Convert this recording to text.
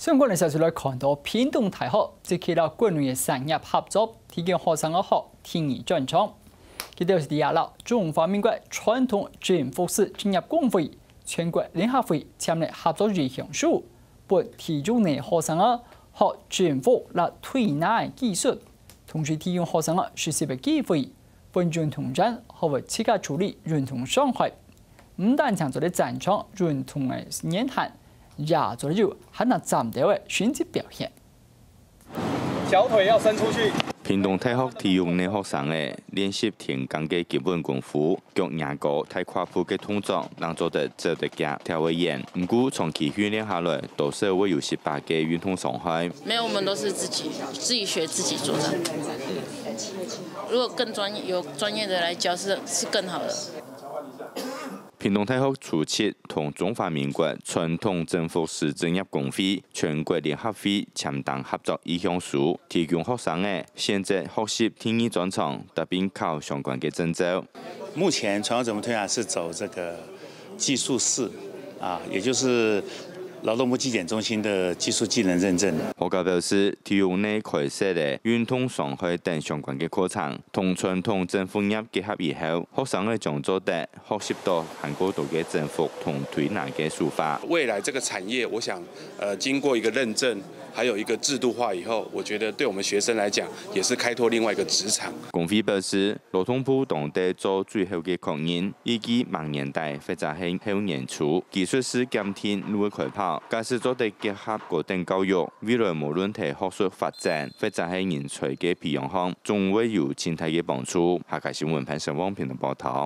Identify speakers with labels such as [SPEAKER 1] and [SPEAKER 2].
[SPEAKER 1] 相关的消息来看到，屏东大学即起了国内的产业合作，提供学生学天然专长。佢哋是第二啦，中华民国传统政府式专业工会全国联合会签订合作意向书，拨提供呢学生学政府来推拿技术，同时提供学生实习嘅机会，分军同战学会自家处理认同伤害，唔但抢做啲战场认同嘅言谈，也做咗很难站到嘅选择表现。
[SPEAKER 2] 小腿要伸出去。
[SPEAKER 3] 屏东大学提供呢学生嘅练习田间嘅基本功夫，脚牙高太跨步嘅动作，让做得走得脚跳得远。不过长期训练下来，多少会有18嘅运动伤害。
[SPEAKER 4] 没有，我们都是自己学自己做的。如果更专业，有专业的来教是更好的。
[SPEAKER 3] 屏东大学初期同中华民国传统政府式专业工会全国联合会签订合作意向书，提供学生嘅现在学习天然专长，特别考相关嘅证照。
[SPEAKER 5] 目前传统政府推拿是走这个技术式也就是劳动部技检中心的技术技能认证。
[SPEAKER 3] 学校表示，提供呢开设嘅运动伤害等相关嘅课程，同传统政府业结合以后，学生嘅将做得学习到韩国度嘅政府同推拿嘅手法。
[SPEAKER 6] 未来这个产业，我想，经过一个认证，还有一个制度化以后，我觉得对我们学生来讲，也是开拓另外一个职场。
[SPEAKER 3] 工会表示，劳动部当地做最后嘅确认，预计明年底或者係後年初，技術師檢天會開跑。假使做得結合高等教育，未來無論係學術發展，或者係人才嘅培養上，仲會有前提嘅幫助。下屆新聞潘成旺平的報道。